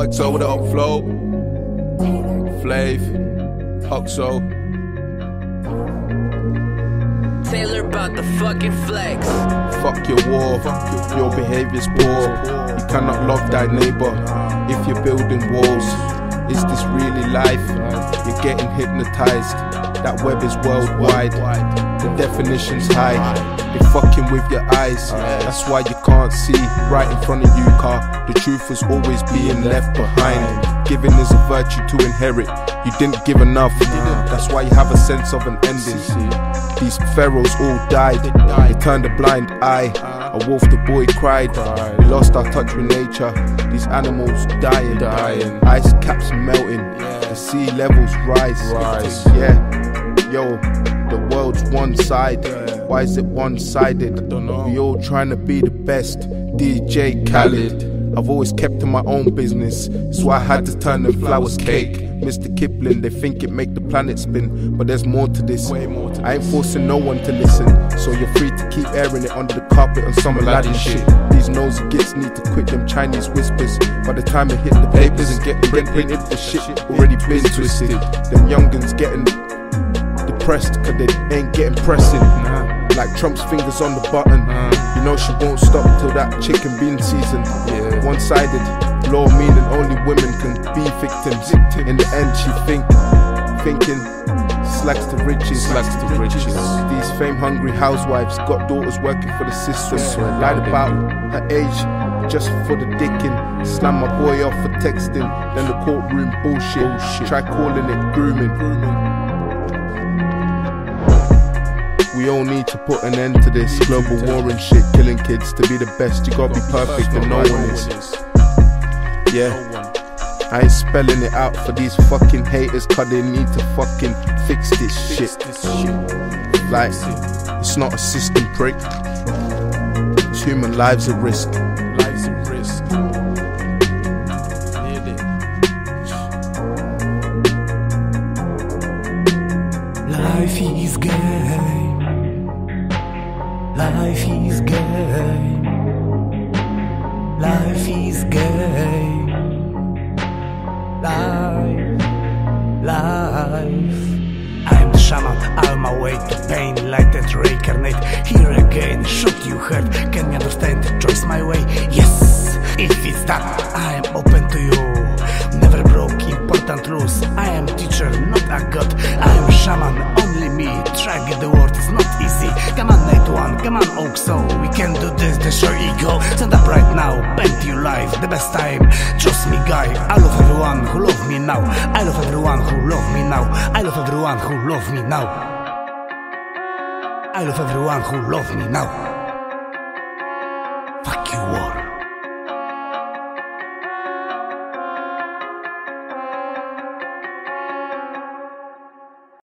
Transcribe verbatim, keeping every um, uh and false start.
X O with the up flow. Flav, Oxo. Taylor about the fucking flex. Fuck your war, your behavior's poor. You cannot love thy neighbor if you're building walls. Is this really life? You're getting hypnotized. That web is worldwide. The definition's high. You're fucking with your eyes. That's why you can't see right in front of you, car. The truth was always being left behind. Giving is a virtue to inherit. You didn't give enough. That's why you have a sense of an ending. These pharaohs all died. They turned a blind eye. A wolf, the boy cried. We lost our touch with nature. These animals dying. Ice caps melting. The sea levels rise. Yeah. Yo, the world's one side. Why is it one-sided? We all trying to be the best. D J Khaled. I've always kept to my own business, so I had to turn the flowers cake. Mister Kipling, they think it make the planet spin, but there's more to this. I ain't forcing no one to listen, so you're free to keep airing it under the carpet on some Aladdin shit. These nosy gits need to quit them Chinese whispers. By the time it hit the papers and get printed, the shit already been twisted. Them youngins getting depressed cause they ain't getting pressing. Like Trump's fingers on the button. You know she won't stop till that chicken bean season. One-sided law meaning only women can be victims. In the end she think, thinking slacks to riches. Slacks to riches. These fame-hungry housewives got daughters working for the system. Lied about her age just for the dicking. Slam my boy off for texting. Then the courtroom bullshit. Try calling it grooming. We all need to put an end to this global war and shit, killing kids. To be the best, you gotta be perfect, and no one is. Yeah, I ain't spelling it out for these fucking haters, cause they need to fucking fix this shit. Like, it's not a system prick. It's human lives at risk. Lives at risk. Life is gay. Life is gay. Life is gay. Life, life. I'm the shaman, I'm my way to pain. Light and reincarnate, here again. Shoot you heard, can you understand the choice my way? Yes, if it's that, I am open to you. Never broke important rules. I am teacher, not a god. I am shaman, only me. Try get the word, it's not easy. Come on night one, come on Oxo. We can do this, the show ego. Stand up right now, bend your life. The best time, trust me guy. I love everyone who love me now. I love everyone who love me now. I love everyone who love me now. I love everyone who love me now.